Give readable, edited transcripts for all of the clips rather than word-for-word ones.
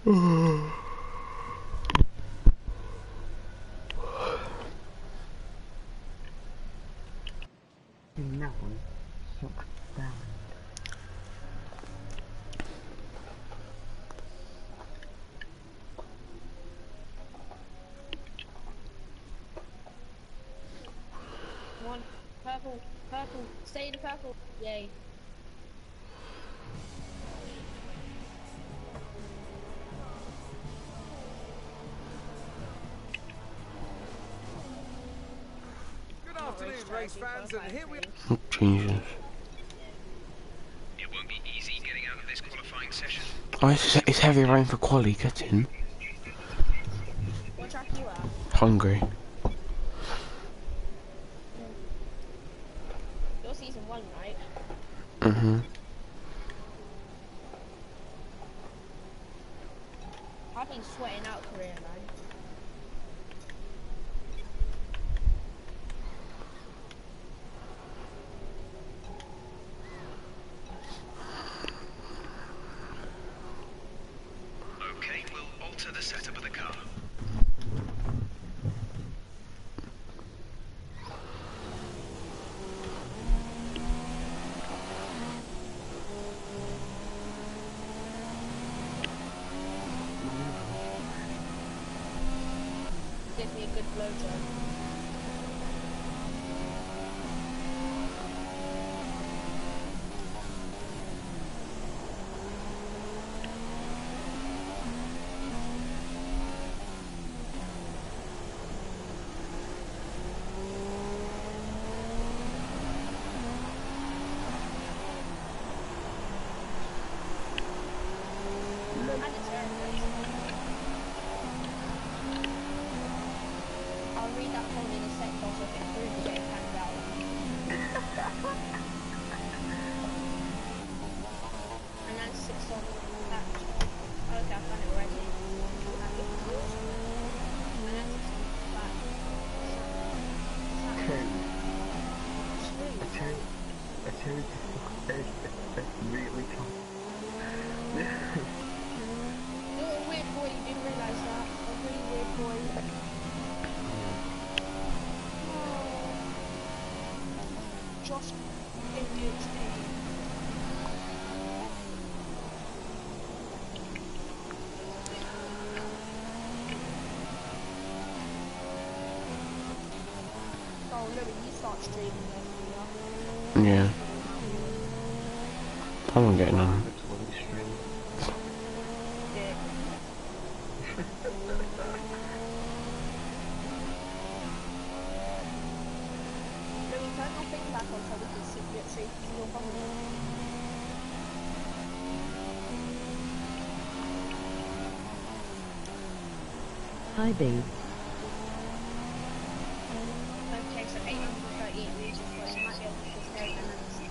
That one sucks down. One. Purple. Purple. Stay in the purple. Yay. Good afternoon, race fans, and here we are. Jesus. It won't be easy getting out of this qualifying session. Oh, it's heavy rain for quali, get in. What track are you at? Hungry. You're season 1, right? Mm-hmm. I've been sweating out career, man. Okay, we'll alter the setup of the car. Give me a good blowjob. And it's airplanes. I'll read that phone in a sec, also if it's through to get panned out. And that's 6 on that. Okay, I've done it already. And that's 6 on that. A cherry it's really tough. You're a weird boy, you didn't realise that. A really weird boy. Josh ADHD. Oh, Louis, you start streaming then, Yeah. I'm getting on. Dick. Louis, turn your thing back on so we can see it safe to your body. Hi, babe. Okay, so 838 music points, you might be able to compare them.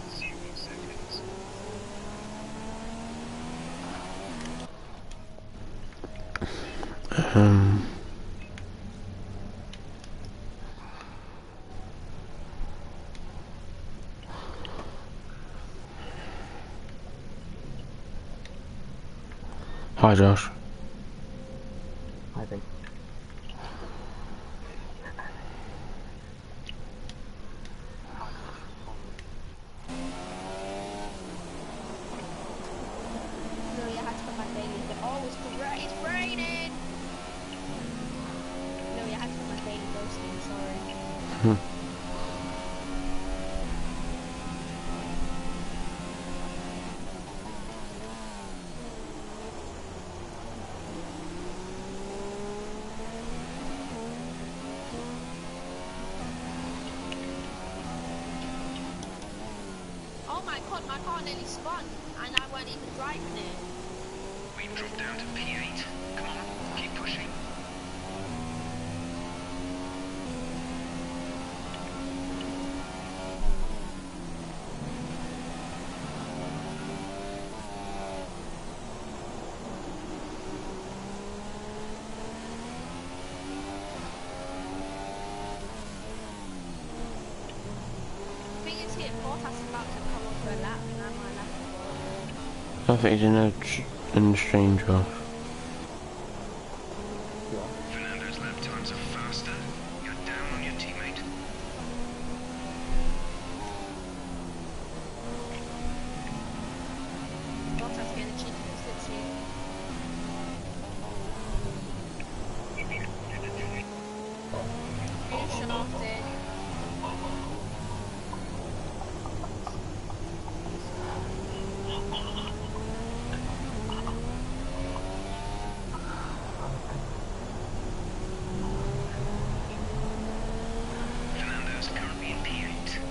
Hi, Josh. I think. Louis, I had to come back daily, but oh, it's raining! Louis, I had to come back daily ghosting, sorry. Oh my god, my car nearly spun, and I weren't even driving it. We've dropped down to P8. Come on, keep pushing. Thing is here, Bottas is about to come off a lap, and I'm my lap. I think he's in the exchange off. shafted. Fernando's currently in P8.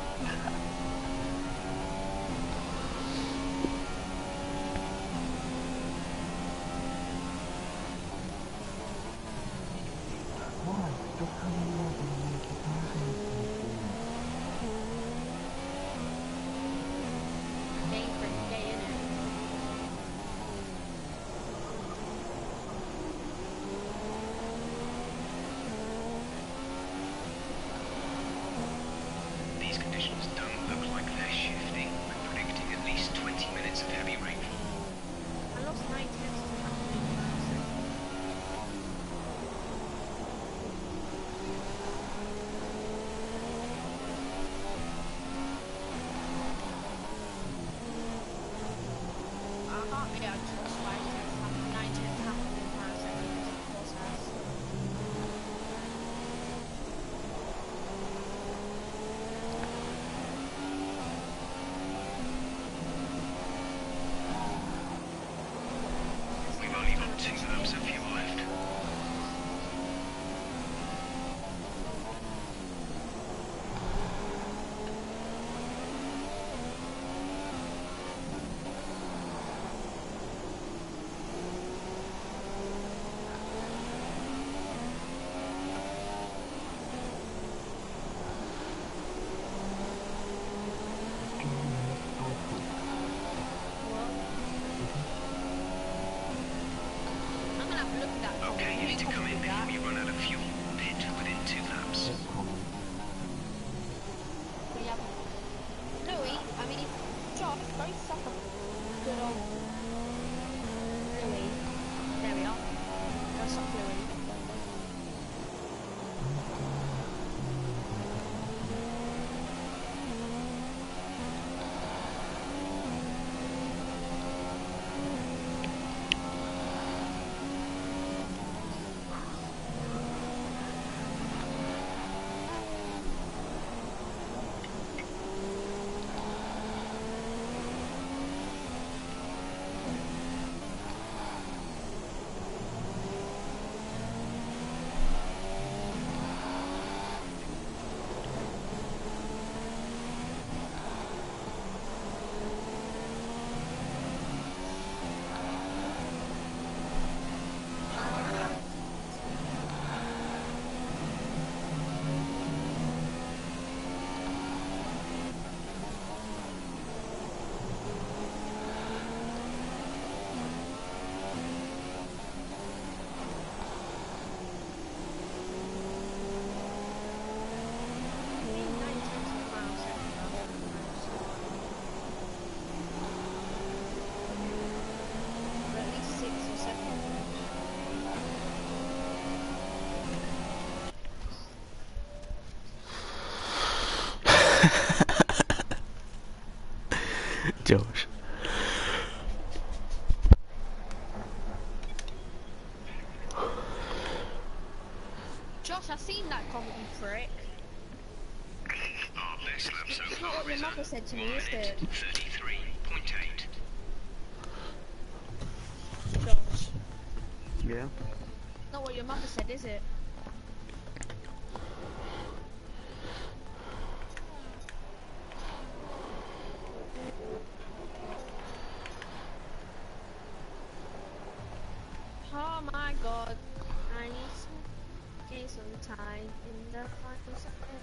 Why? Stop coming out and make it happen. Game for gay, innit? These conditions don't look like they're shifting. We're predicting at least 20 minutes of heavy rainfall. I lost 9 tenths to happening. I can't really, I just lost 5 tenths, 9 tenths happening per second. Of course, We've only got 2 laps of fuel left. I'm gonna have to look at that. Okay, you need to come in before you run out of fuel. Pit within 2 laps. Yeah. Louis, I mean, Josh, don't suck a good old Louis. There we are. Don't suck Louis. Josh. Josh, I've seen that comment, you prick. Our best lap so It's not far what your is mother a said to me, 1 is minute it? 33.8. Josh, Yeah? not what your mother said, is it? Oh my god, I need to gain some time in the final second.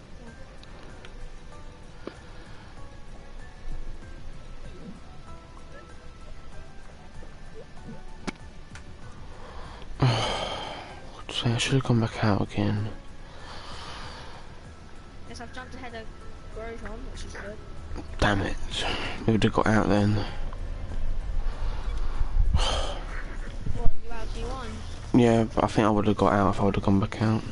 So I should have gone back out again. Yes, I've jumped ahead of Grosjean, which is good. Damn it. We would have got out then. What, you out G1? Yeah, but I think I would have got out if I would have gone back out.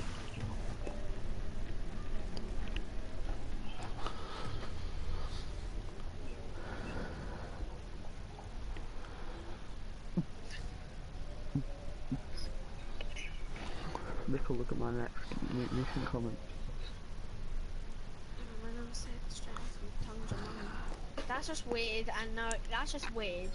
Look at my next mission comment. That's just weird, and no, that's just weird.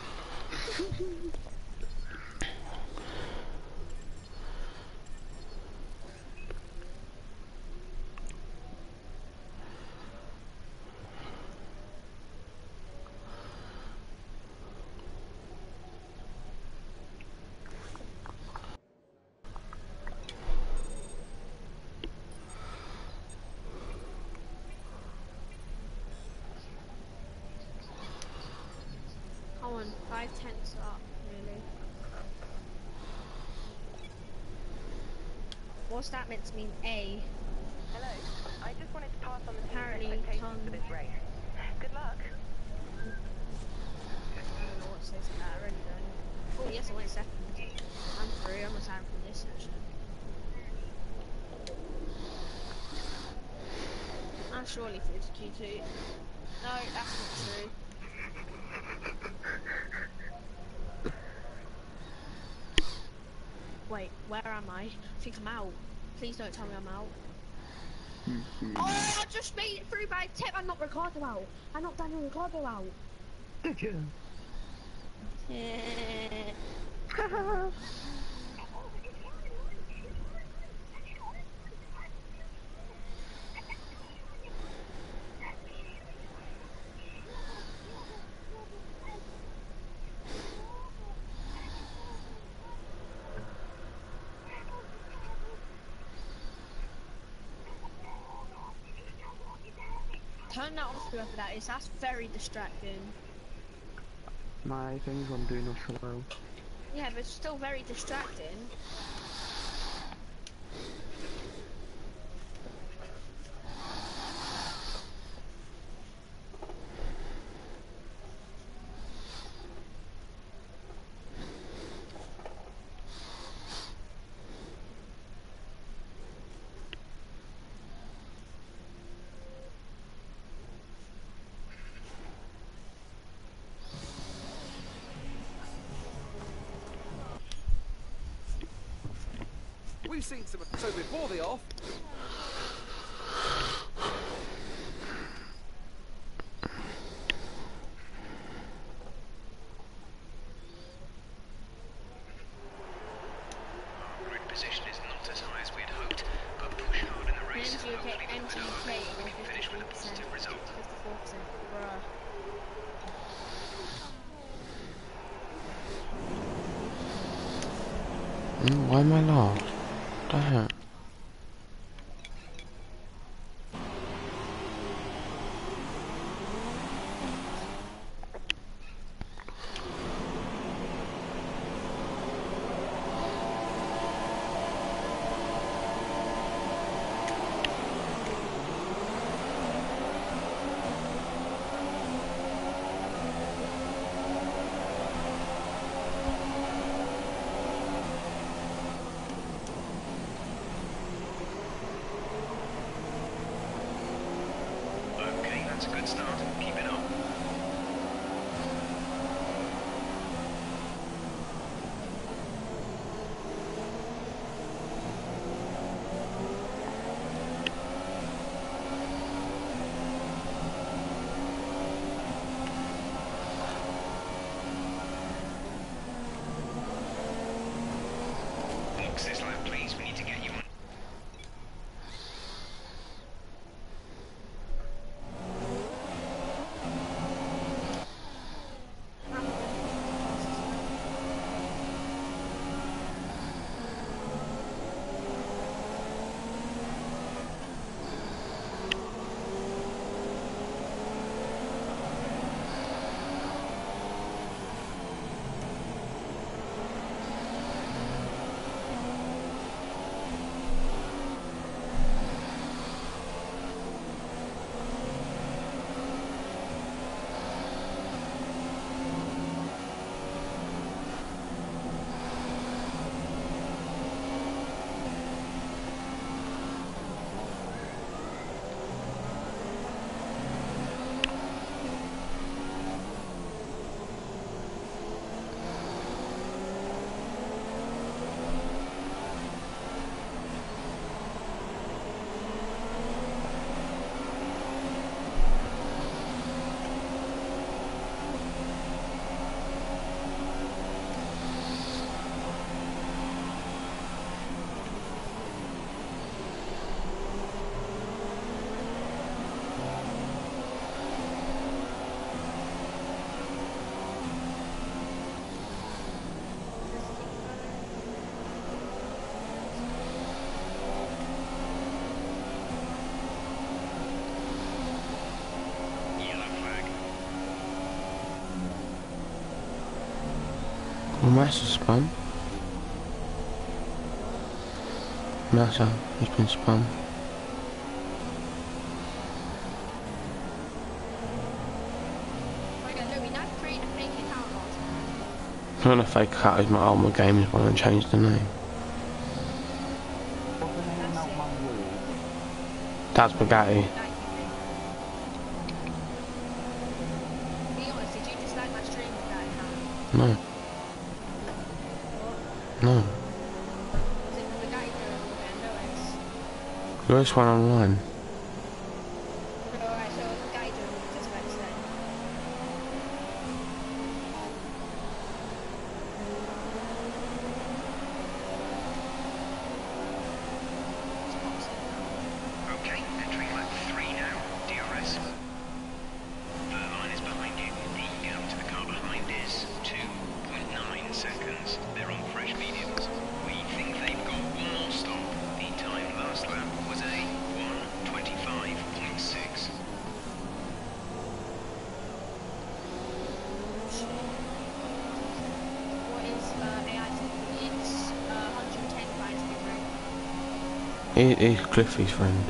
Come on, 5/10 up, really. What's that meant to mean? A. Hello. I just wanted to pass on the team's Apparently, expectations for this race. Good luck. I don't know what to say to that, I really don't. Oh yes, I went second. I'm through, I'm retiring from this session. I'm surely through to Q2. No, that's not true. Wait, where am I? I think I'm out. Please don't tell me I'm out. Oh, I just made it through by a tip. I'm not Ricardo out. I'm not Daniel Ricardo out. Did you? Yeah. Turn that off, whoever that is. That's very distracting. My thing's on Do Not Allow. Yeah, but it's still very distracting. We've seen some. So before the off, Grid position is not as high as we'd hoped, but push hard in the race. MGK, Hopefully we can finish with a 54%, positive result. 54%, bruh. Why am I lost? Damn. Massa's spun. Massa has been spun. Okay, Louis, now create a fake account last time. Not a fake cut is my Armour Games one and changed the name. What's the name of my wall? That's Bugatti. Be honest, did you dislike my stream with that account? No. No. Was it the Bugatti girl or the Lewis? Lewis one online. Alright, so it was the Bugatti girl you disliked today. Okay, entering lap 3 now. DRS. The line is behind you. The gap to the car behind is 2.9 seconds. They're on fresh mediums. We think they've got one more stop. The time last lap was a 1:25.6. What is AI? It's 110 by speed, He's Cliffy's friend.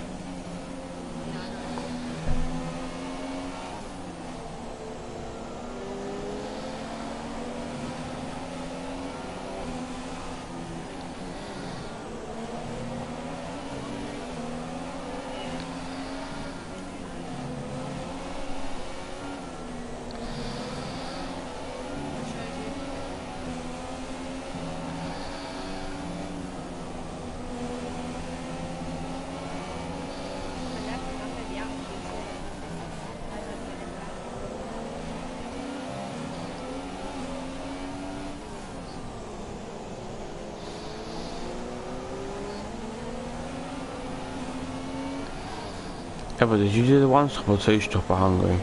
Yeah, but did you do the one stop or two stop at Hungary?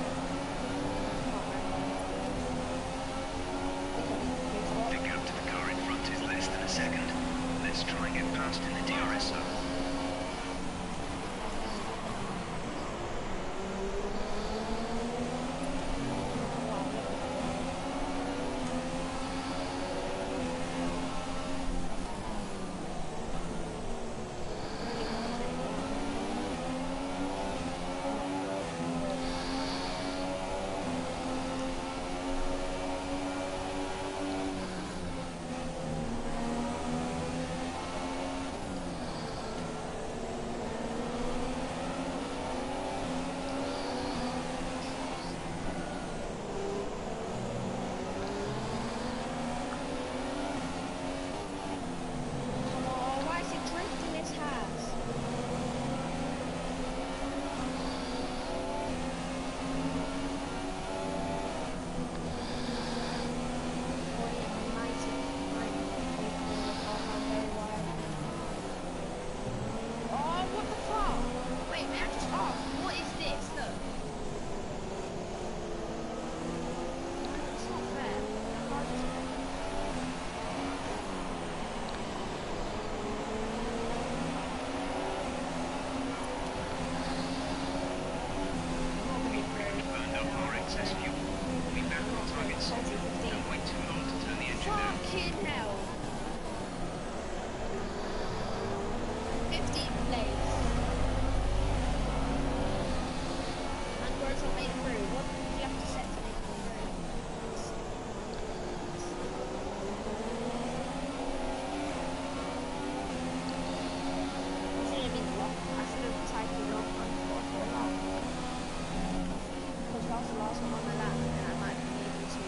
The gap to the car in front is less than a second. Let's try and get past in the DRS zone. Oh, why is it drifting this house? Oh, what the fuck? Wait, man, just off. What is this? Look. It's not fair. The car just Burned up our excess fuel. We'll be back on target soon. Don't wait too long to turn the engine down. fucking hell. 15th place. And where's on 8 through? What do you have to set to make it through? I should have been locked. I should have typed it off on because that was the last one on my lap and I might be able to.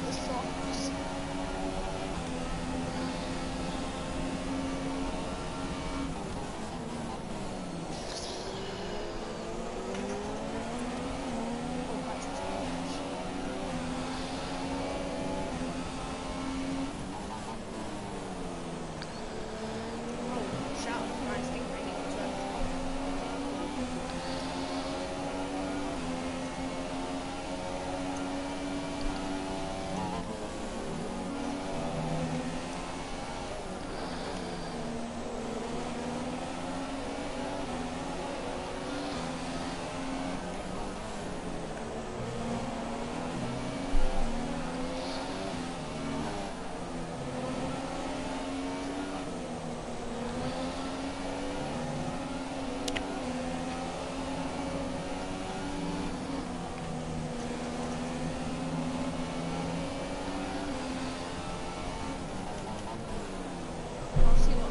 the socks. I'll see what.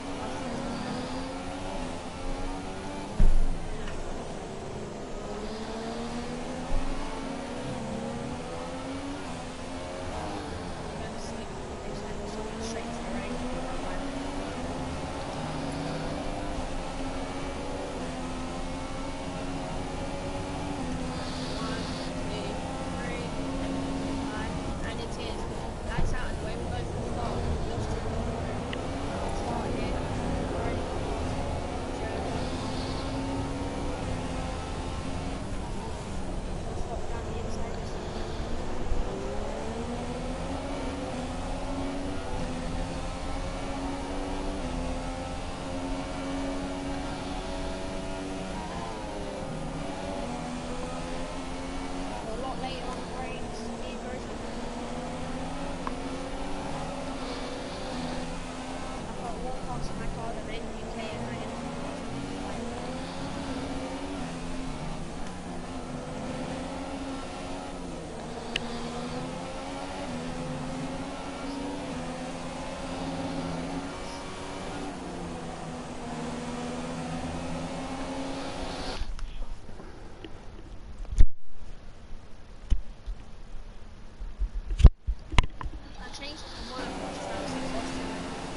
Changed it from monocross to cross track.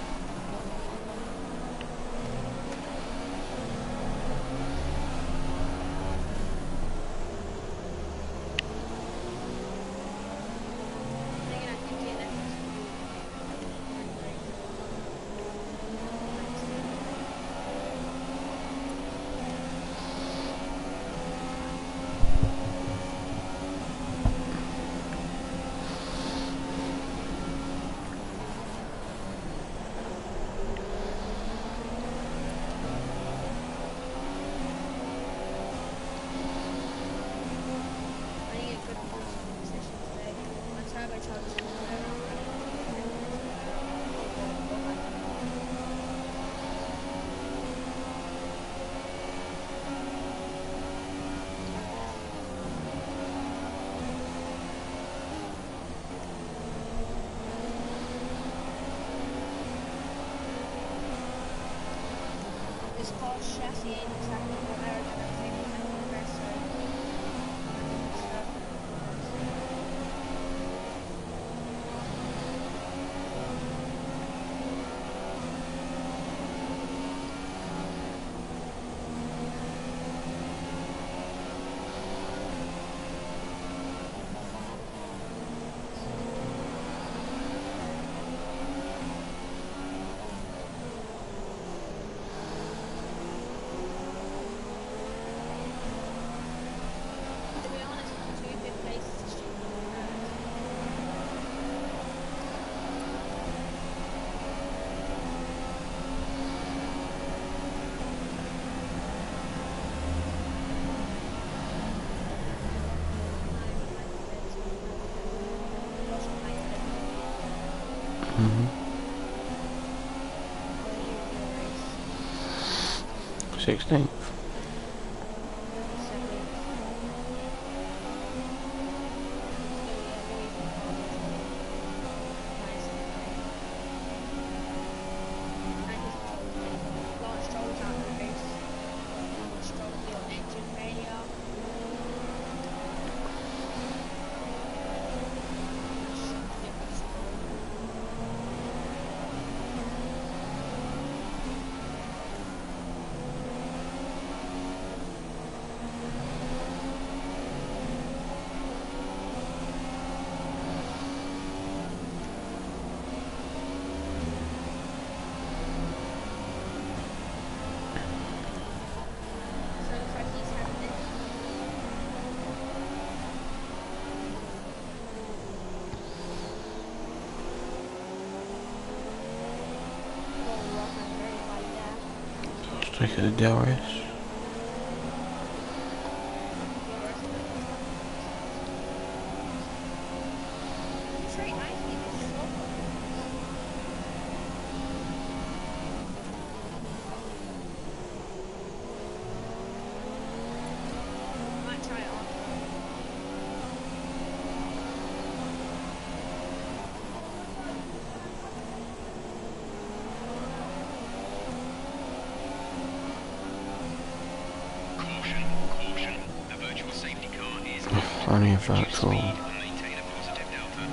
This car's chassis ain't exactly what I was going to think of anywhere, Mm-hmm. 16th. Look at the DRS. Straight nicely, this is slow. Might try it on. Caution, caution. A virtual safety car is Only a reduce virtual. speed and maintain a positive delta.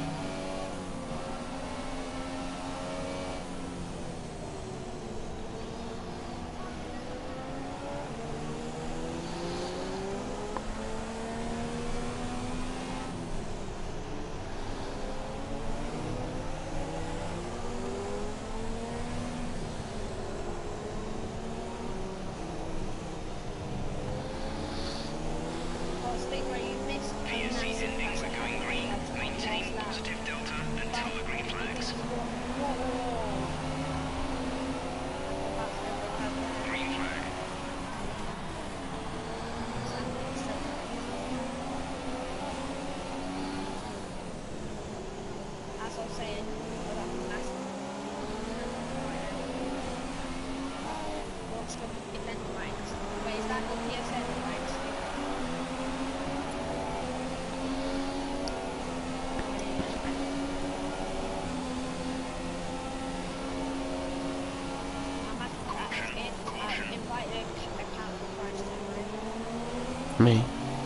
Oh, Stingray, you missed. PSC endings are going green. Maintain positive delta until the green flags. Green flag. As I was saying, what's the event ranks? Wait, is that the PSN ranks? Invited account for Price Stingray. Me.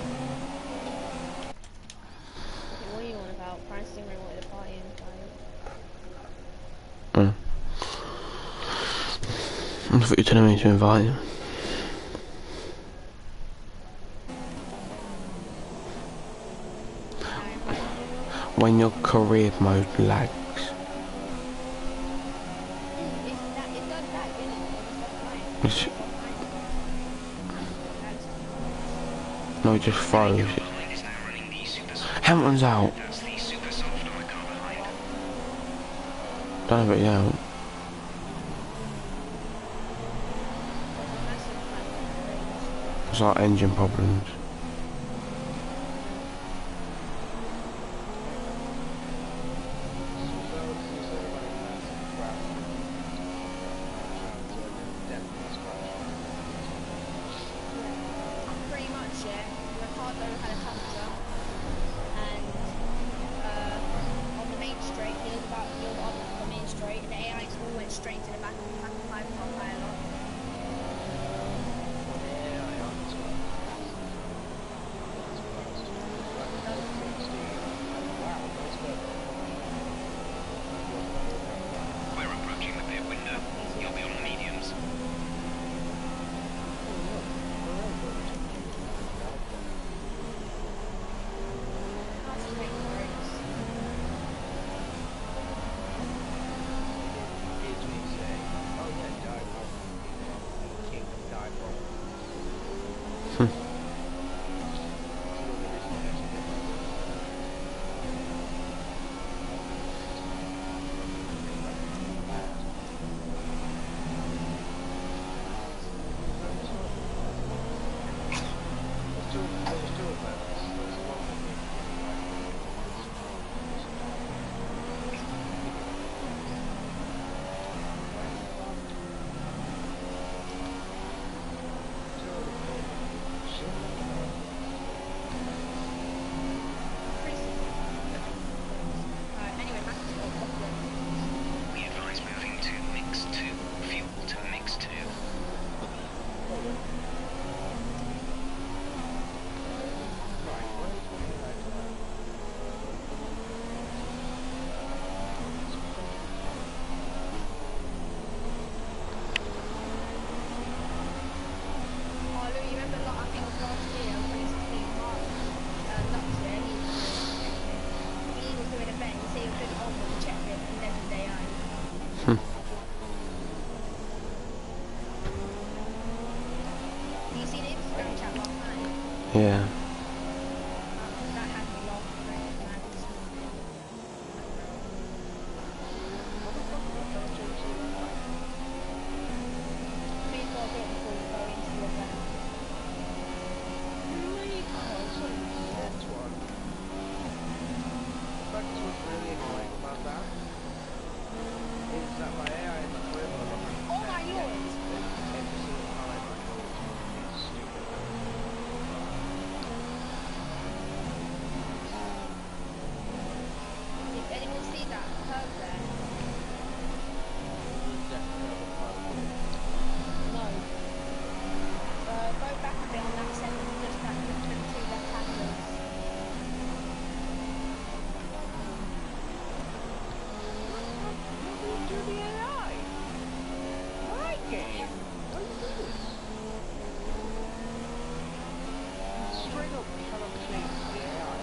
What are you on about? Price Stingray wanted to buy in. I thought you were telling me to invite him. When your career mode lags. It does that, It's, no, it just froze. Behind is now running the super soft. Hamilton's out. That's the super soft on the car behind. Don't have it out. It's like engine problems. Pretty much, yeah. Ricardo had a toucher, and on the main straight, he was on the main straight, and the AI all went straight to the back of the 5-car pylon. We're approaching the pit window. You'll be on the mediums. Not straight brakes. Anyway, back to the problem. We advise moving to mix 2. Fuel to mix 2. Oh, Lou, you remember, I think it was last year, 2016, Mark, Lux, yeah, he was doing a bet, he said he was doing it on with the checklist, and then the day out. Did you see the Instagram chat last night? Yeah. That had me laughing very mad this morning. Please got a bit before about that is that my AI in the toilet Oh my lord! every single time I go to it's stupid. Did anyone see that curve there? No. Go back a bit on that second, just that them two left-handers. Do the AI? My game? What is this? Straight up cannot change the AI.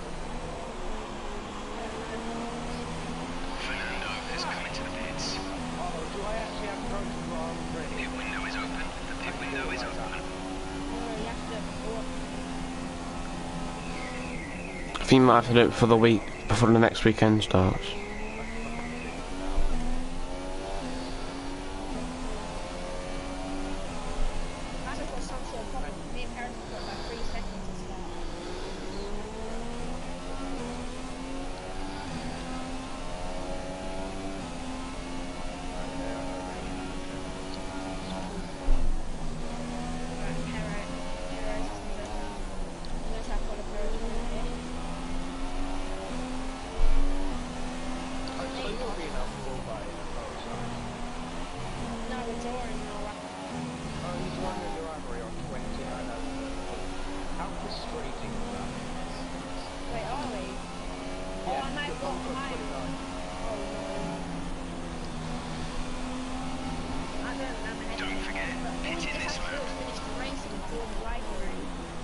Fernando is coming to the pits. Oh, do I actually have approach wrong ready? Pit window is open. The pit window is open. No, you have to go up. I think you might have to do it for the week before the next weekend starts. Might have got some sort of problem. Me and Paris have got like 3 seconds to start. Right, Perez is gonna go down. I'm gonna try to follow Perez a little bit. So you're being helpful by No, we're drawing now, right? oh, he's won the rivalry on 29 out of 30. How frustrating is that? Wait, are we? Oh, I might have got mine. Oh no. I don't remember anything. Don't forget, But all we pit in just this have to do map. is finish the race and draw the rivalry.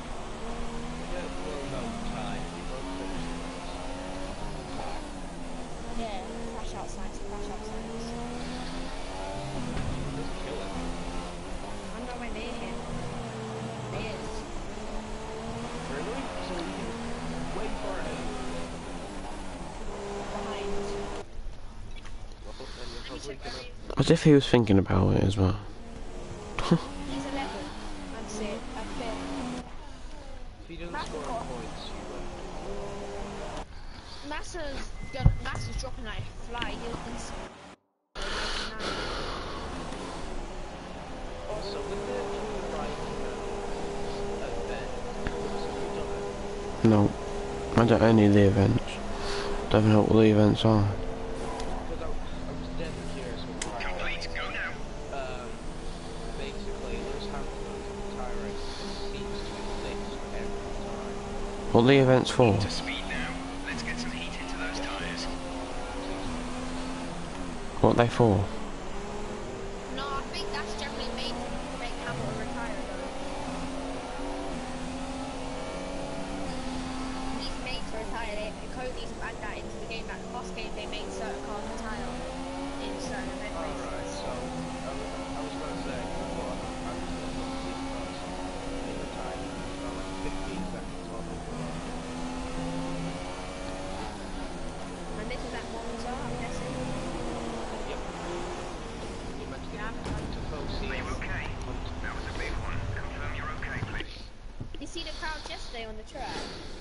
Yeah, crash out signs, crash out signs. I'm nowhere near him. He is. Really? So he's way far ahead of you. Behind. Well, then you're And probably he gonna... took As if he was thinking about it as well. he's 11. That's it. A fifth. If he doesn't That's score cool. any points, you win. Massa's dropping like a fly. He was insane. Also, with the right event, have you done it? No, I don't own any of the events. Don't know what the events are. Because I was dead curious with the Complete. Go now. basically, Lewis Hamilton's tire race seems to exist every time. What are the events for? To speed now. Let's get some heat into those tyres. What are they for? No, I think that's generally made to make Hamilton retire though. He's made to retire. Cody's add that into the game. Like the last game, they made certain cars retire in certain event races. Alright, so I was going to say, well, I'm just going to see cars in the time. About like 15 seconds on it. And this is at Monza, I'm guessing. Yep. You meant to get to Foci. Are you okay? That was a big one. Confirm you're okay, please. You see the crowd yesterday on the track?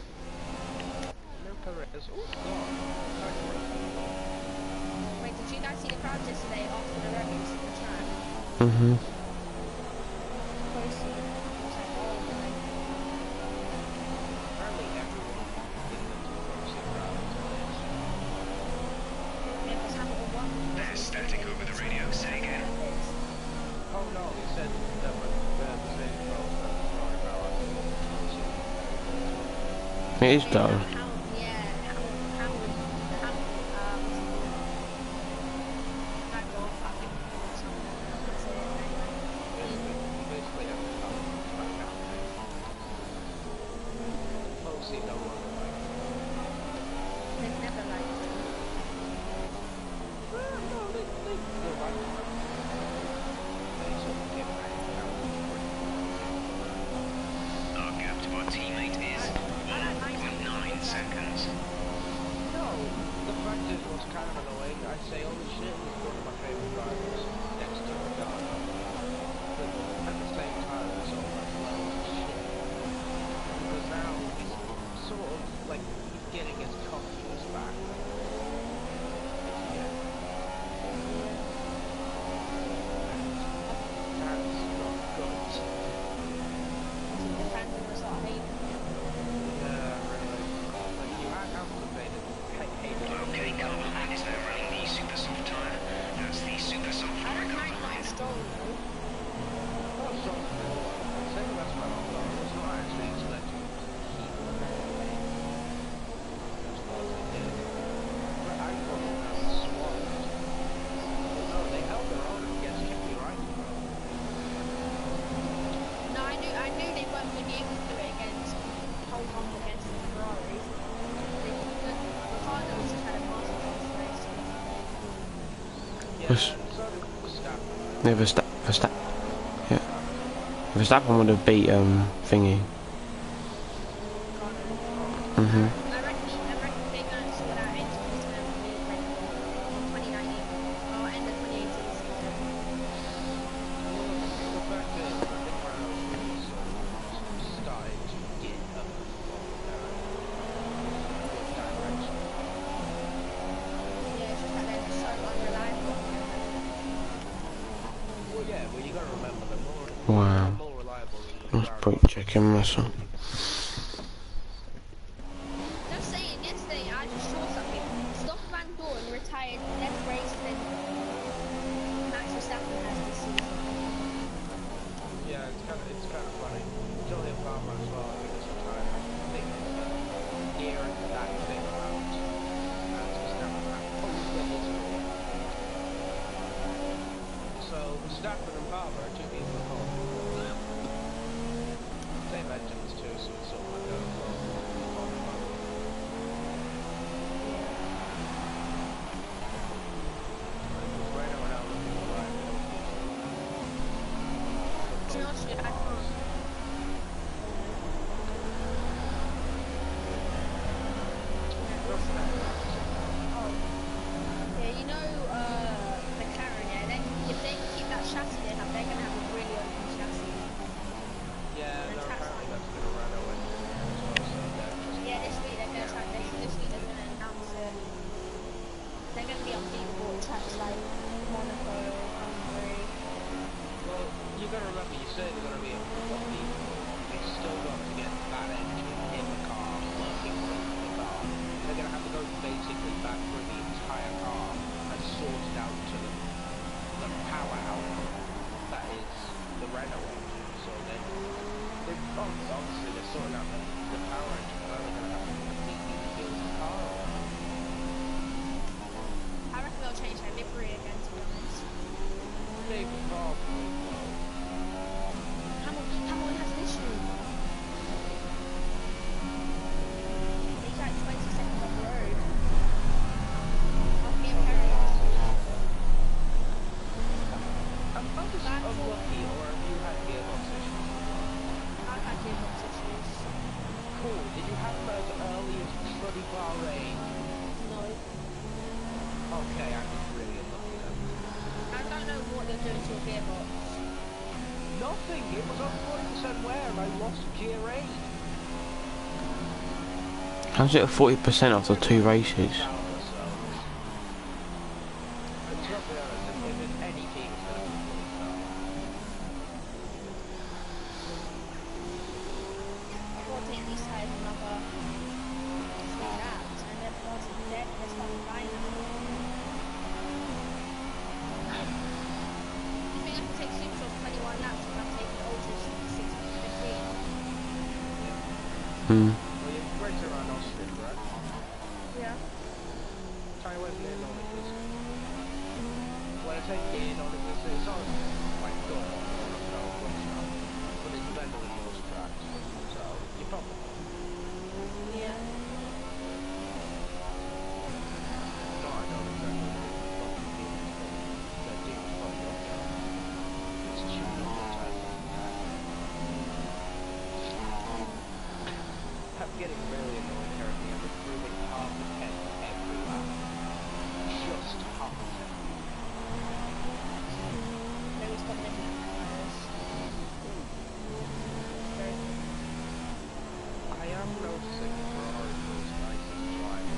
No Perez. Oh, God. Wait, did you guys see the crowd yesterday after the reviews on the track? Mm-hmm. Closely. I was like, oh my. Apparently everyone in the Foci crowd is Yeah, because Hamilton won. There's static over the radio. Say again. oh no, he said that was the same crowd that was talking about. It is though. Basically every time it's back out. Foci no longer like it. Well, no, they like it. They sort of get back out. Our gap to our teammate is 1.9 seconds. Just, So did Verstappen. yeah, Verstappen. Yeah. Verstappen would have beat thingy. Mhm. I reckon they're going to sort out engine system with Red Bull in 2019 or end of 2018 season. Well, the fact is, I think Renault's really sort of started to get a good direction. Yeah, it's just that they're so unreliable. Well, yeah, well, you got to remember Wow. they're more reliable than the That's Ferrari. pretty chicken muscle. Just saying, yesterday I just saw something. Stoffel Van Dorn retired less races than Max Verstappen has this season. Yeah, it's kind of funny. Julian Palmer as well, I think it's retired. I think near that same amount as Verstappen had. So Verstappen and Palmer are 2 people apart. Same engines too, so it's sort of like a To be honest with you, I can't. Yeah, you know, McLaren, yeah, if they keep that chassis they have, they're going to have a really open chassis. yeah, And no, track apparently line. that's going to run away as well, so they're just... Yeah, this week they're going to try, this week they're going to announce it. They're going to be unbeatable at tracks like Monaco, Hungary. Well, you got to remember, you say they're going to be unbeatable. They've still got to get that engine in the car, working in the car. They're going to have to go basically back through the entire car and sort it out to the power output that is the Renault engine. So they've obviously they're sorting out the power engine, but they're going to have to completely rebuild the car. I reckon they'll change their livery again, to be honest. Maybe probably. Hamilton has an issue. He's like 20 seconds off the road. I'll be Perez. I'm just unlucky, or have you had gearbox issues? I've had gearbox issues. Cool. Did you have them as early as bloody Bahrain? No. Okay, I'm really unlucky then. I don't know what you're doing to your gearbox. Nothing. It was on 40% wear and I lost gear 8. How's it at 40% after 2 races? But to be honest, if it's any team, it's going to be fully sour. I've got to take these tires another 3 laps and they're starting dead, they're starting flying. You think I can take Super 21 laps and I'm taking the Ultra 615? Hmm. Well, you've raced around Austria, right? Yeah. Tell you where's the in on it is. When I say in on it, it's not like good, but it's better than most tracks. So, you probably know. Yeah. No, I know exactly what the team is. The team is probably okay. It's cheap on the time. I'm getting really annoyed currently. I'm improving half a tenth every lap. Just half a tenth. Maybe stop looking at tires. Very good. I am noticing Ferrari feels nice as a driver.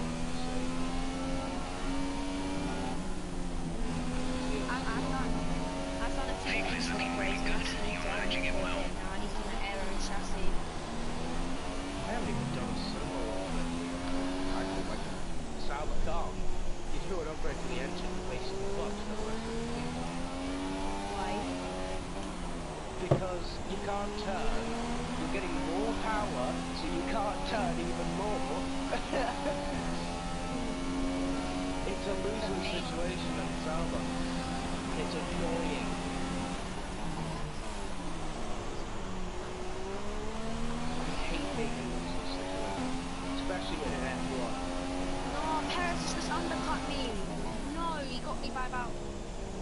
I've done a few Vehicle's engine looking upgrades really good. recently. You're managing it well. Now he's doing an aero and chassis. I haven't even done a single upgrade. Actually, like Sauber car. You do an upgrade to the engine, basically fucks the rest of the team. Why? Because you can't turn, you're getting more power, so you can't turn even more. It's a losing situation at Sauber. It's annoying. I hate being in a losing situation, especially in an F1. No, Perez just undercut me. No, he got me by about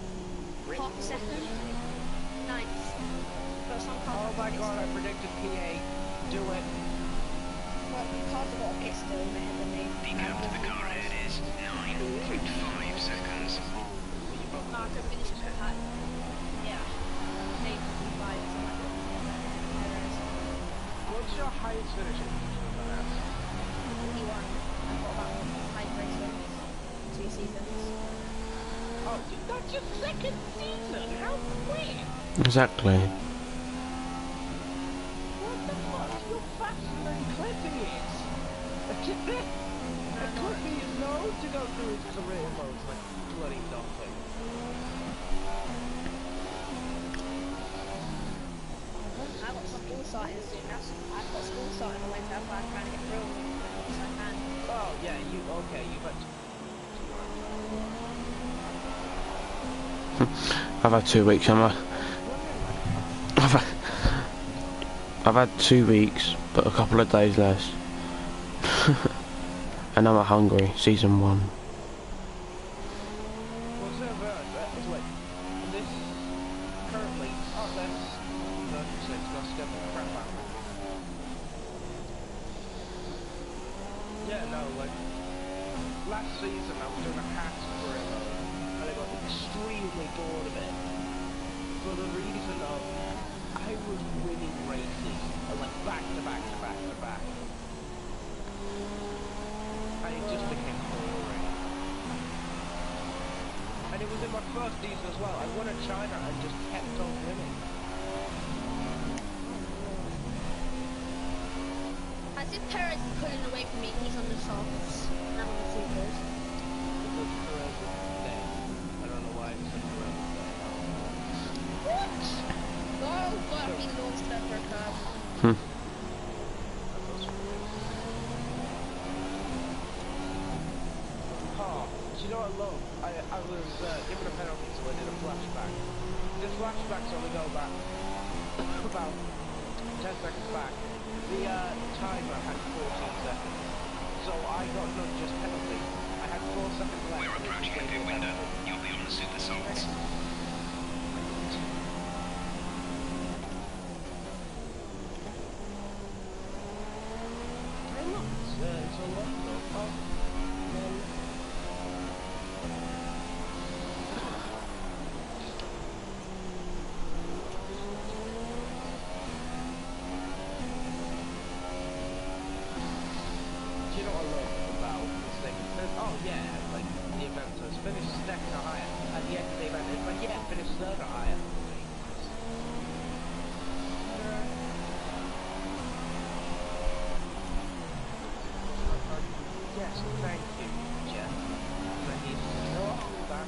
half a second. Ninth. But some cars Oh have my to pit god, I still. predicted P8. Do it. Well, cars have got a pit still ahead than me. The gap to the car ahead is 9.5 seconds. No, I could finish it at, yeah, 8.5, something like that. What's your highest finishing? 41. I've got about 5 races, 2 seasons. Oh, dude, that's your second season? How quick? Exactly. What the fuck? You're faster than Clippy is. Clippy is known to go through his career modes like bloody nothing. I've got school starting soon. I've got school starting on Wednesday. That's why I'm trying to get through as I can. Oh, yeah, okay, you bet. I've had 2 weeks, I've had 2 weeks, but a couple of days less. And I'm at Hungary, season 1. What's that about? Wait, this currently, that's 36, that's step crap out. Yeah, no, like, last season I was doing a hat for it, and I got extremely bored of it. For the reason of, I was winning races, like back to back to back to back. And it just became boring. And it was in my first season as well. I won at China and just kept on winning. As if Perez is pulling away from me, he's on the softs, and I'm on the supers. Because Perez was dead. I don't know why it's such Perez was dead. What? Oh god, I've been launched over a curb. Oh, do you know what I love? I was given a penalty, so I did a flashback. The flashbacks only go back about 10 seconds back. The timer had 14 seconds. So I got not just penalty. I had 4 seconds left. We're approaching the pit window. You'll be on the super salts. It's a lot though. Oh, then... Do you know what I love about this thing? It says, oh yeah, like the event says finish second or higher. At the end of the event, it's like, yeah, finish third or higher. Yes, thank you, Jeff. I need to know that.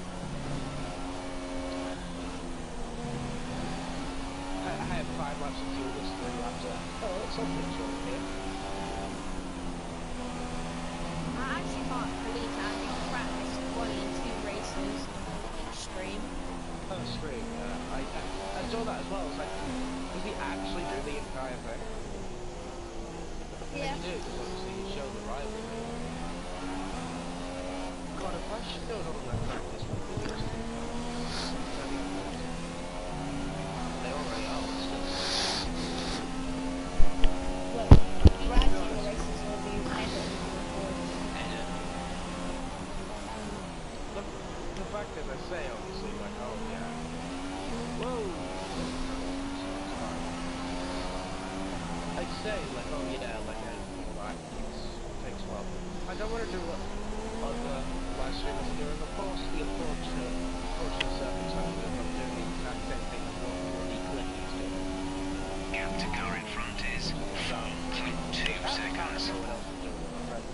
I have 5 laps of fuel, this 3 laps left. Oh, it's something short here. I actually can't believe that I think practice quality in 2 races extreme. Oh, stream, I saw that as well. I was like, does he actually do the entire thing? Yeah. And he did, because obviously he showed the rivalry. God, if I showed up that practice, would be interesting. They already are, but still. Well, gradually the races will be headed The fact that I say, obviously, like, oh yeah. Whoa! I say, like, oh yeah, like, that takes a while. I don't want to do it on the live stream as doing, of course, the unfortunate circumstances of I'm doing the exact same thing as what the clip is doing. Gap to car in front is 4.2 seconds. No one else is doing it, my friend.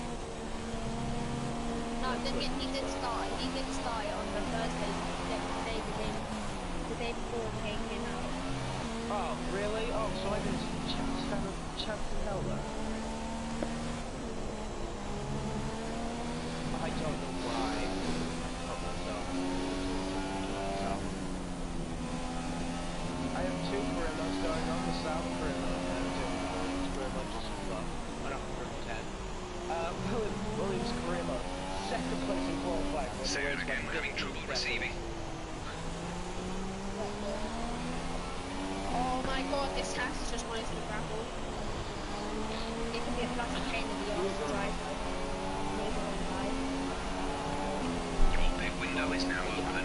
No, he did start. He did start on the Thursday, the day before the game came out. Oh, really? Oh, so I didn't chance in hell there. I don't know why. I have 2 Carillos going on, the South Carillo and 2 Carillo just above, 110. Williams Carillo, second place in qualifying. Say that again, we're having trouble receiving. my god, this house is just wanting to grapple. It can be a bloody pain in the arse to drive though. Neighbour on the line. Your pit window is now open.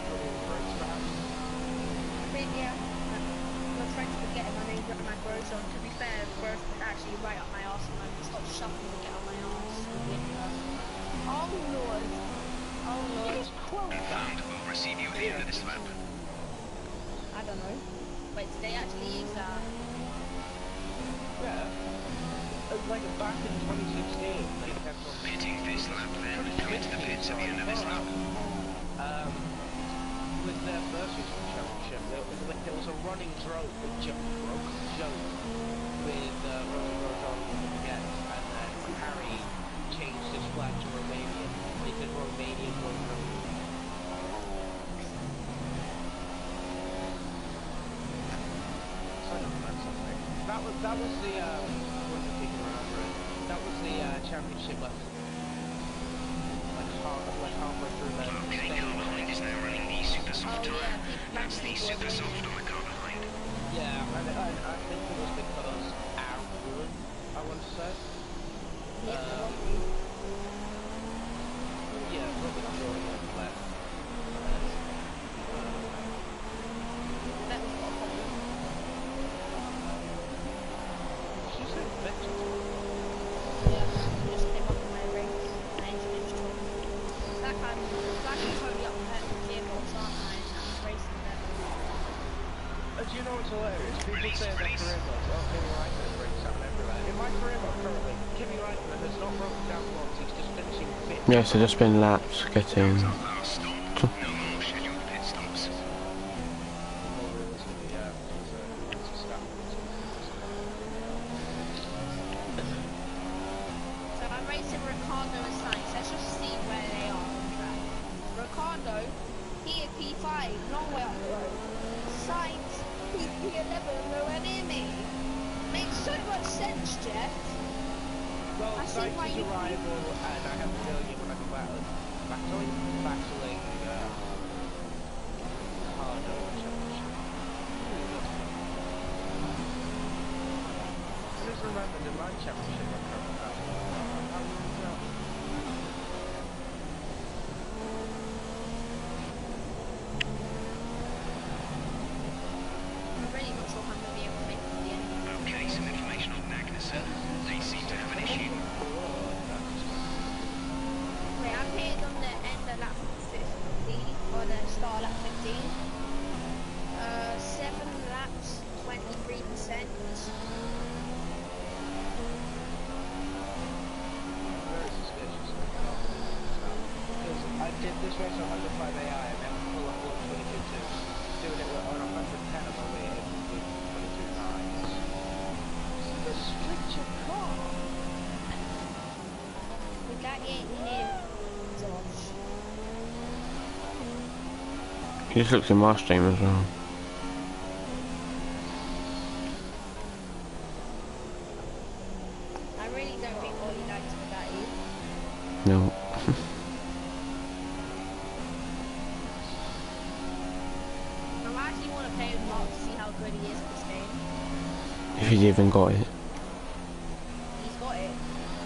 Yeah, my friends were getting my name my grows on. To be fair, growth was actually right up my arse and I just got shuffling to get on my arse. Oh lord. Oh lord. Confirmed. We'll receive you at the end of this lap. I don't know. Wait, did they actually use that? Yeah. Like back in 2016, they kept on Pitting this lap then. Come into the pits at the end of this lap. With their first championship, there was a running joke with Roman Grosjean again, and then Harry changed his flag to Romanian. They did Romanian Grosjean. That was the what if you can remember it? That was the championship like halfway through the Okay, car behind is now running the super soft tyre. That's the super soft on the car behind. Yeah, and I think it was because Aaron Wood, I want to say. Yeah, probably not sure he left. That was what happened. She said Vettel. Yeah, he just came up in my race and I introduced him. Like I'm totally upset with gearbox, aren't I? And I'm racing them. Do you know what's hilarious? People say that career modes, oh, Kimi Raikkonen breaks down everywhere. In my career mode currently, Kimi Raikkonen has not broken down once, he's just finishing fifth. Yeah, so just been laps getting. That was our last stop. No more scheduled pit stops. So I'm racing Ricardo and Sainz. Let's just see where they are on track. Ricardo, he at P5, long way up the road. Sainz, he's P11, nowhere near me. Makes so much sense, Jeff. Well, I see why Sainz's you- arrival, and I have a feeling you're going to be battling Ricardo, just remember the line championship I'm currently at. How will you know? I'm really not sure how I'm going to be able to make it to the end. Okay, some information on Magnussen. They seem to have an issue. Wait, I'm here on the end of lap 50, or the start lap 15. 7 laps, 23%. Very suspicious. Because I did this race on 105 AI and then pull up 122.2. Doing it on 110 I'm only in with 22.9s. Restrict your car! We got you here, Josh. He just looks in my stream as well. I really don't think Ollie likes Bugatti. No. I actually want to play with Mark to see how good he is at this game. If he's even got it. He's got it.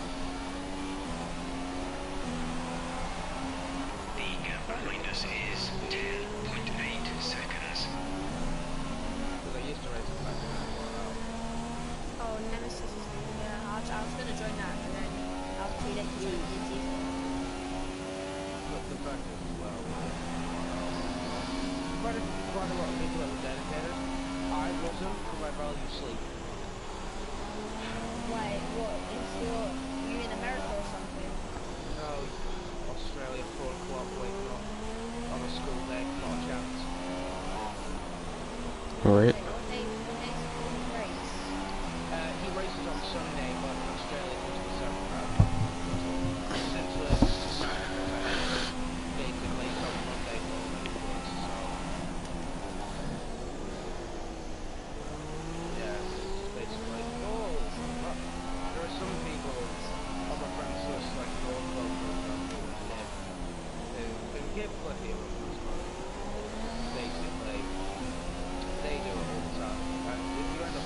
The gap behind us is 10.8 seconds. Because I used to race it back then. Oh, Nemesis is yeah. I was gonna join that, and then I was too late to join the season. But the fact is, as well, quite a lot of people that were dedicated. I wasn't, because I value sleep. Wait, what? You in America or something? No, Australia, 4 o'clock, waking up on a school day, not a chance. Right. Wait, what day is the race? He races on Sunday, but in Australia it's the 7th round. Essentially, basically, it's on Monday morning, so... Yeah, it's basically... Oh, look, there are some people on my friends list, like Northwell, for example, who give plenty of them as well. Basically, they do it all the time. And if you end up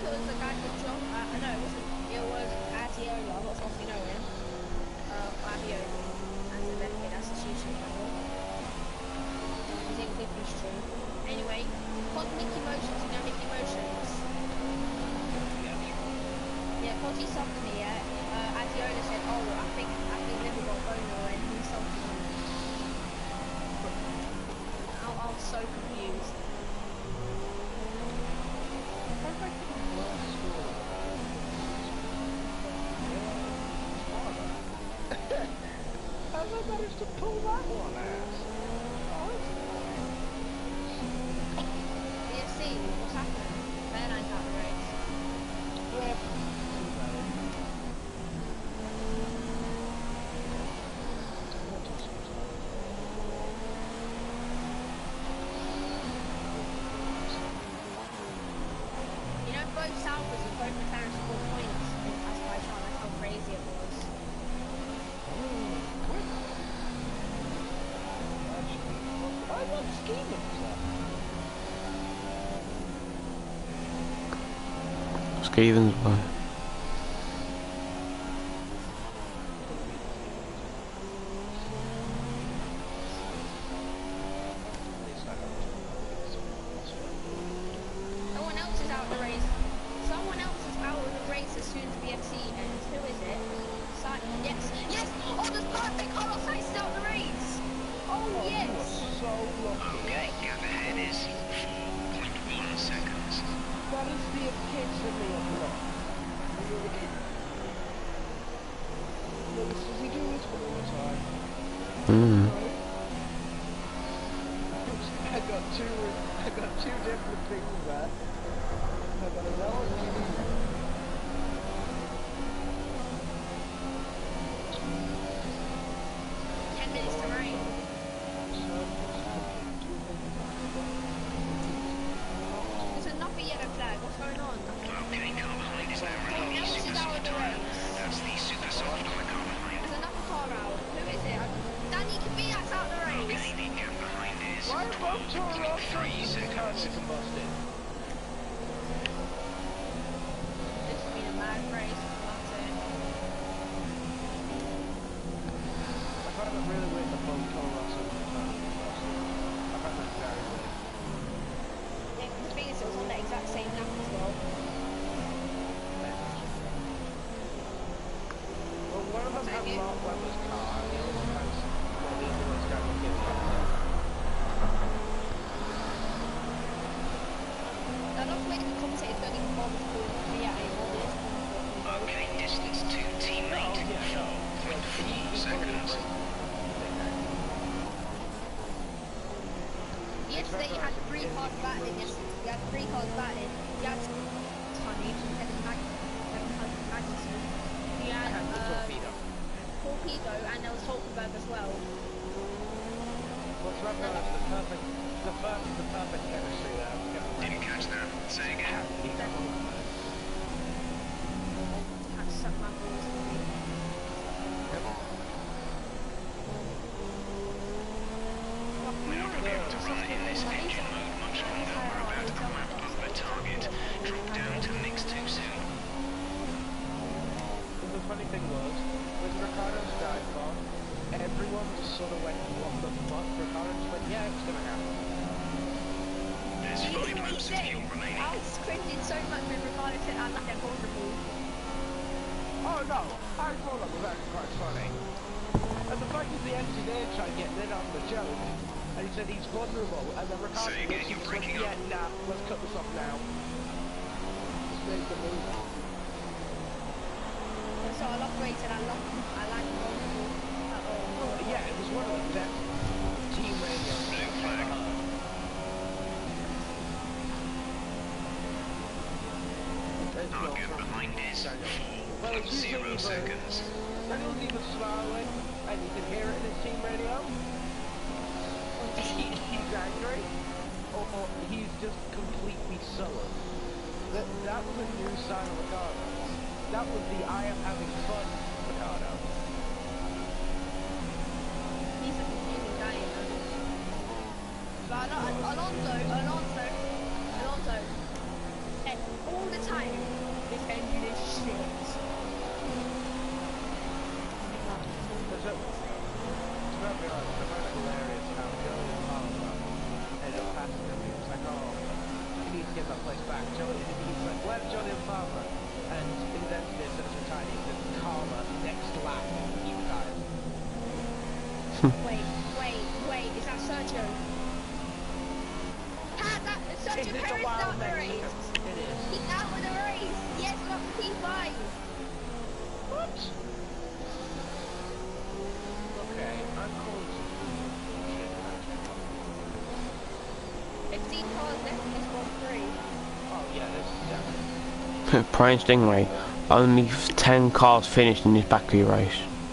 it was a guy called John. No, it wasn't. It was Adiola. I'm not sure if you know him. Adiola. And Rebecca, that's his YouTube channel. He's in Clippy Stream. Anyway, Pod Mickey Motions, you know Mickey Motions? Yeah, Podgy subbed me, yeah. Adiola said, oh, I think Liver got boner and he subbed me. I was so confused. How have I managed to pull that one out? BSC, what's happening? Fairline's out the race. Yeah. You know, both Salvers and both McLaren scored points in Azerbaijan. That's how crazy it was. I love scheming Skeevens boy. Someone else is out of the race. Someone else is out of the race as soon as BFC ends. Who is it? Yes, yes! Oh, that's perfect! Carlos Sainz is out of the race! Oh, yes! so lucky. Okay, gap ahead is 4.1 seconds. That is the epitome of luck. Does he do this all the time? I got two different things there. I got a relative. 10 minutes to rain. There's another yellow flag. What's going on? Okay, car behind is now Someone running the else is super out of soft the tyre. race. That's the super soft on the car behind. There's another car out. Who is it? Danny Kvyat's out of the race. Okay, the gap behind is Why are both Toro 12.3 seconds. combusted? This has been a mad race. That's it. I find it really weird that both Toro Rosso I find that very weird. Yeah, the thing is, it was on the exact same lap as well. Well, one of them had Maybe. Mark Webber's car, and the other one has, well, the other one's Daniel Kvyat. I love the way the commentators don't even bother to call Kvyat anymore. They just call him Okay, distance to teammate 4.4 seconds. Yesterday you had 3 cars battling. You had 3 cars battling. You had Tony from Kevin Magnussen. You I had had the torpedo. Torpedo, and there was Hulkenberg as well. Well, Trevor has the perfect chemistry there. Didn't catch that. Say again. Had to suck my balls. We're not going to be able to run in this engine mode much longer. We're about to come up over target. Drop down to mix too soon. The funny thing was, with Ricciardo's dive bomb, everyone just sort of went, what the fuck? Ricciardo just went, yeah, it's gonna happen. There's 5 laps of fuel remaining. I was cringing so much when Ricardo said I like that vulnerable. Oh no, I thought that was actually quite funny. And the fact that the engineer tried getting in on the joke, and he said he's vulnerable, and then Ricciardo Say again, just you're went, breaking yeah, up. nah, let's cut this off now. Just make the move. So I love Grace and I like vulnerable. Oh, yeah, it was one of the best team radios Blue I've flag. ever heard. Our gap behind is 4.0 seconds. Daniel's either smiling, and you can hear it in his team radio, he's angry, or he's just completely sullen. That was a new sign of Ricardo. That was the I am having fun Ricardo. He's a confusing guy, you know. But Alonso, all the time, Sauber, and invented it as a tiny the karma next lap you guys. Wait, is that Sergio? Sergio Is it Perez a wild out the Mexican? race? It is. He's out of the race! Yes, got the P5! What? Okay, I'm calling some 15 cars left in this Grand Prix. Oh yeah, this is definitely. Prime Stingray. Only 10 cars finished in this Baku race.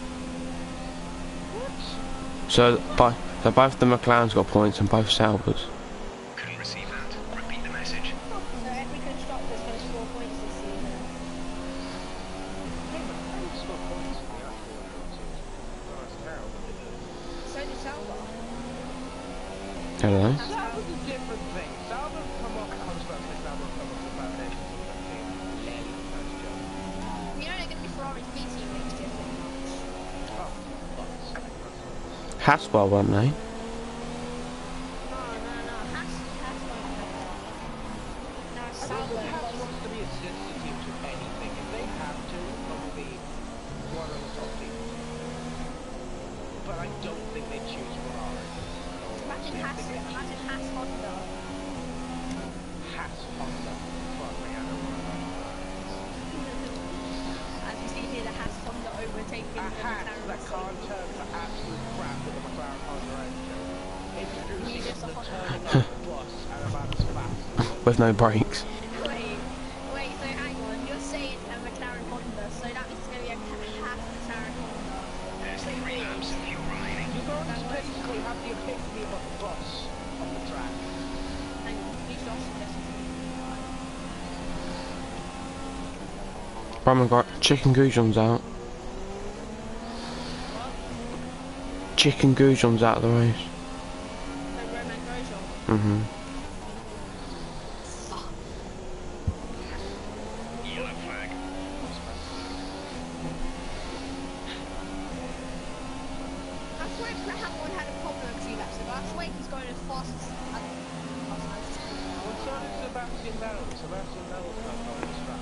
What? So both the McLarens got points and both Saubers. Couldn't receive that. Repeat the message. So every constructor's going to score points this season. Hey, but how do you score points in the actual races? Oh, it's terrible. So did Sauber. Hello. Sauber's a different thing. Sauber come up comes first, and Sauber come up the foundation of the team. Larry the first job. You know they're going to be Ferrari's B team next year, pretty much. Oh, fuck. Haswell, weren't they? No. Haas won't have that. No, I don't Sauber. think Haas wants to be a sister team to anything. If they have to, probably one of the top teams. But I don't think they choose Ferrari. Imagine Haas Honda. Haas Honda. Fuck me, I don't want As we see here, the Haas Honda overtaking a the Haas McLaren that can't Mercedes. turn for absolute crap with the McLaren Honda engine. Introducing Just a the Honda. turning of the bus and about as fast. With no brakes. Wait, so hang on, you're saying a McLaren Honda, so that means it's going to be a Haas McLaren Honda. There's Three 3 laps wheels. of fuel remaining. You're going to basically have the epitome of a bus on the track. Hang on, please don't suggest Roman got Chicken Goujon's out. Chicken Goujon's out of the race. So Roman Grosjean. Mhm. Yellow flag. I swear Hamilton had a problem a few laps ago. I swear he's going as fast as... Well, so did Sebastian Vettel. Sebastian Vettel's not going to track.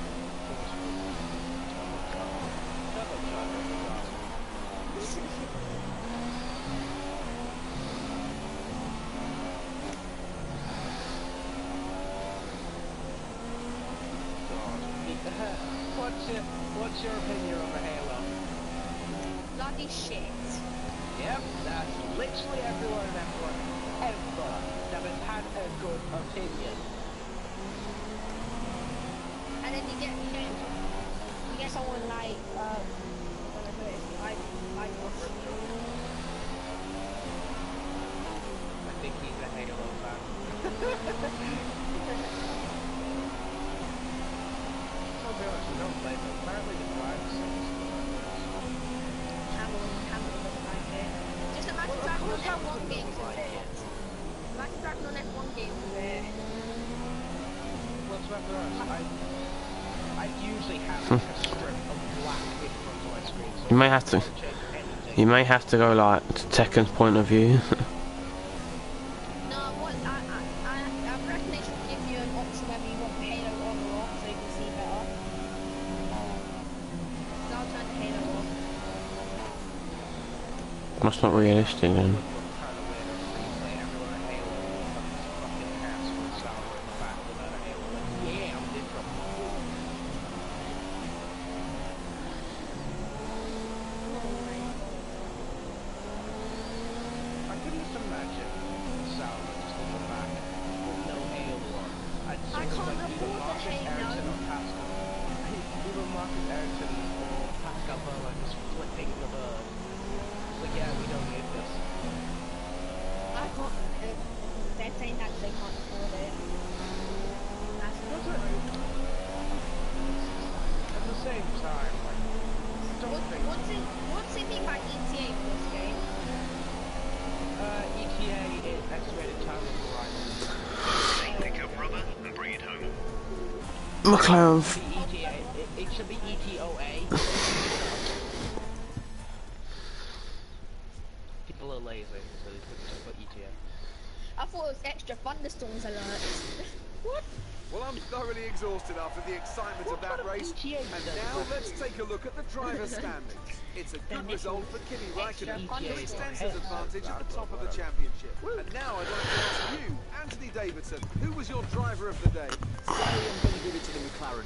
What's your opinion on the Halo? Bloody shit. Yep, that's literally everyone in F1 ever that has had a good opinion. And then you get someone like, I don't know who it is, I I think he's a Halo fan. I'll be honest, we don't blame him. Apparently the flag says Hamilton doesn't like it. Just imagine driving on F1 games with it. Imagine driving on F1 games with it. what's after us? I usually have like a strip of black in front of my screen. So You may have to. I can't change anything. You may have to go like to Tekken's point of view. No, I reckon they should give you an option whether you want the Halo on or off so you can see better. So I'll turn the Halo off. That's not realistic then. I can't afford the Halo. Even Marcus Ericsson or Pascal Wehrlein is flipping the bird. It's like, yeah, we don't need this. I can't. They're saying that they can't afford it. That's not true. At the same time, like, don't think What's it mean by ETA for this game? ETA is estimated time of arrival. Take pickup rubber and bring it home. McLaren. The ETA, it should be ETOA. People are lazy, so they just put ETA. I thought it was extra thunderstorms alert. What? Well, I'm thoroughly exhausted after the excitement of that race. And now let's take a look at the driver's standings. It's a good result for Kimi Raikkonen, who extends his advantage at the top of the championship. And now I'd like to ask you, Anthony Davidson, who was your driver of the day? Say I'm going to give it to the McLaren.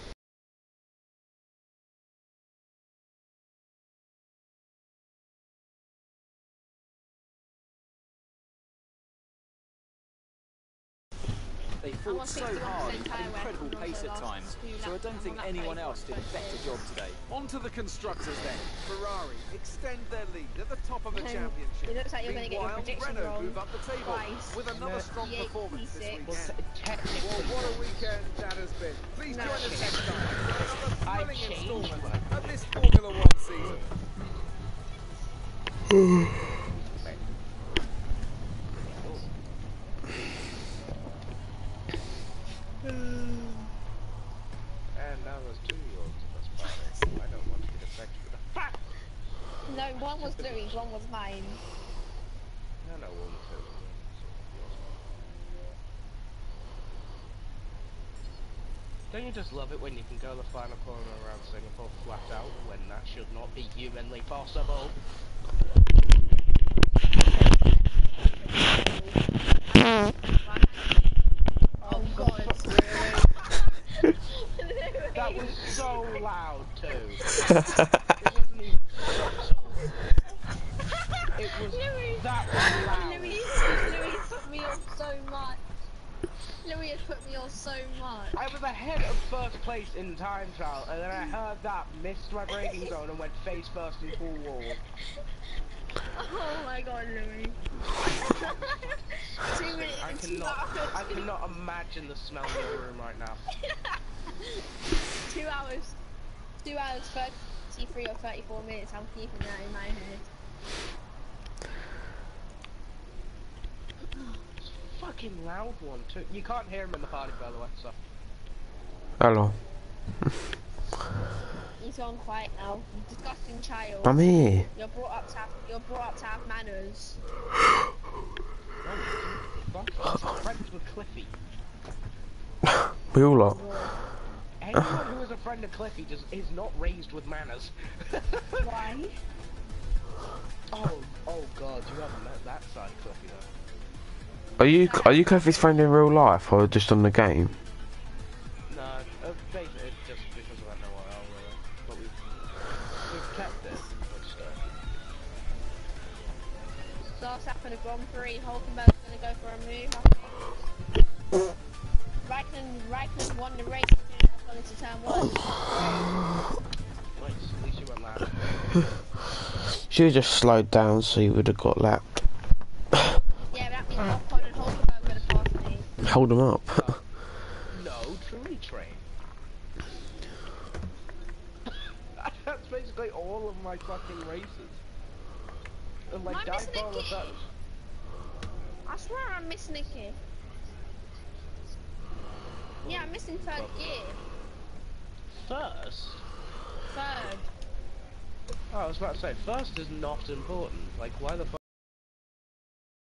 They fought so hard and had incredible pace at times, so I don't think anyone else did a better job today. On to the constructors then. Ferrari extend their lead at the top of the championship. It looks like you're going to get your Meanwhile, prediction Renault wrong move up the table twice. with another strong performance this weekend. Well, Well, technically, what a weekend that has been. Please join us next time for another thrilling installment of this Formula One season. and now there's 2-year-olds in this planet. I don't want to get affected with a fact. No, one was Louis, one was mine. No, no, one was his. Don't you just love it when you can go the final corner around Singapore flat out when that should not be humanly possible? Oh god. Really? That was so loud too. It wasn't even subtle. It was that was loud. Louis put me on so much. Louis has put me on so much. I was ahead of first place in time trial, and then I heard that, missed my braking zone, and went face first into a wall. Oh my god, Louis. 2 minutes. I cannot imagine the smell in your room right now. 2 hours. 2 hours, 33 or 34 minutes. I'm keeping that in my head. Fucking loud one too. You can't hear him in the party, by the way. So. Hello. He's gone quiet now. You disgusting child. I'm here. You're brought up to have manners. Friends with Cliffy. We all are. Anyone who is a friend of Cliffy just is not raised with manners. Why? Oh god, you haven't met that side of Cliffy though. Are you Cliffy's friend in real life or just on the game? No, basically it's just because I know what I'll really. But we've kept it. Last lap of the Grand Prix, Hulkenberg's gonna go for a move. Raikkonen won the race and gone into turn 1. Nice, at least you went last. Should have just slowed down so you would have got lapped. Yeah, but that means Ocon and Hulkenberg would have passed me. Hold them up. No, truly train. That's basically all of my fucking races. And like Am I missing a all of key? those. I swear I'm missing a key. Yeah, I'm missing third gear. First? Third. Oh, I was about to say, first is not important. Like, why the fuck?